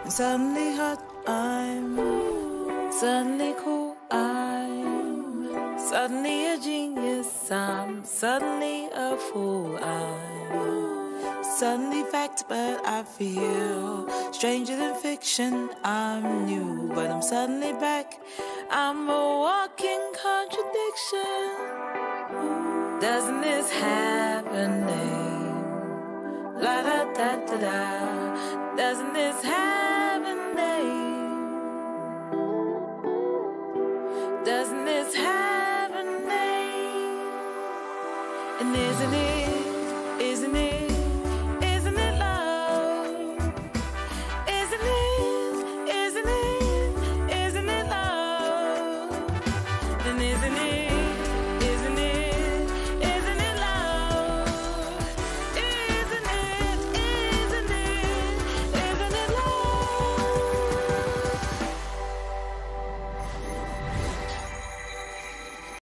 Suddenly hot, I'm suddenly cool, I'm suddenly a genius, I'm suddenly a fool, I'm suddenly fact, but I feel stranger than fiction. I'm new, but I'm suddenly back. I'm a walking contradiction. Doesn't this have a name? La da da da da. Doesn't this have a name? Doesn't this have a name? And isn't it?